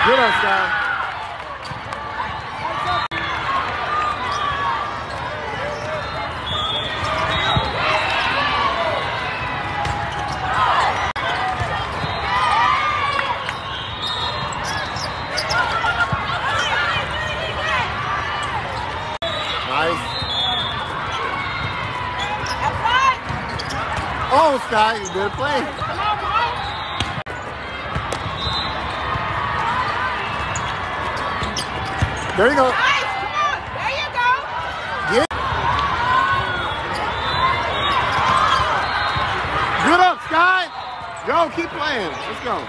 Good on Skye. Nice. Oh, Skye, you did play. There you go. Nice. Come on. There you go. Get it. Good up, Skye. Yo, keep playing. Let's go.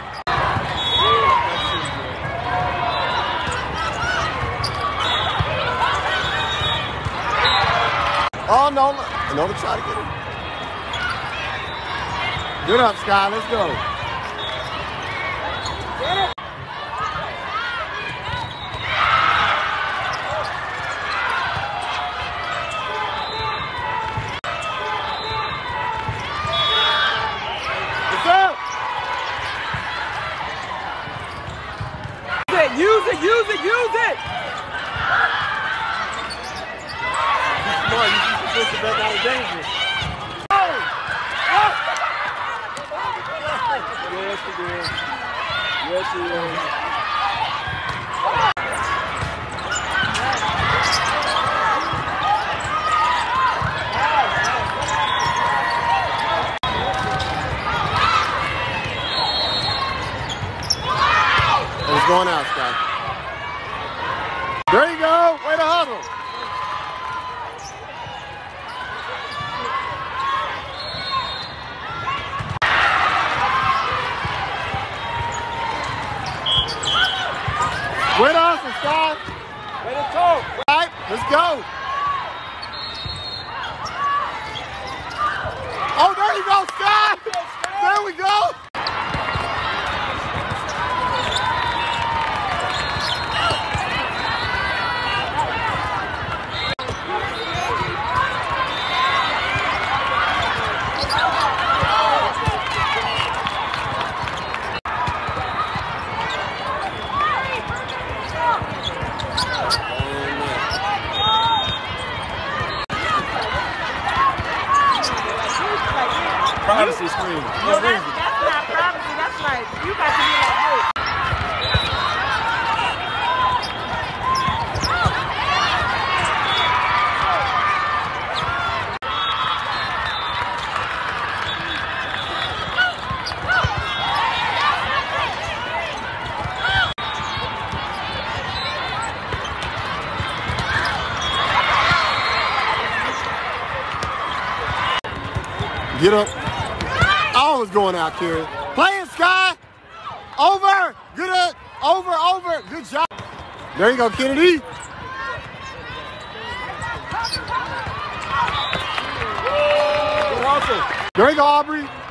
Oh, no. Another try to get it. Good up, Skye. Let's go. Get it. Use it, use it, use it! You're smart. You should push it back out of danger. Oh! Yes, he did. Yes, he is. It's going out, Skye. There you go. Way to huddle. Way to hustle, Skye. Way to talk. All right, let's go. Oh, there you go, Skye. There we go. Privacy screen. No, that's not privacy. That's like, you got to be like this. Get up. I was going out, Karen. Playing, Skye. Over. Good up. Over. Good job. There you go, Kennedy. Good hustle. There you go, Aubrey.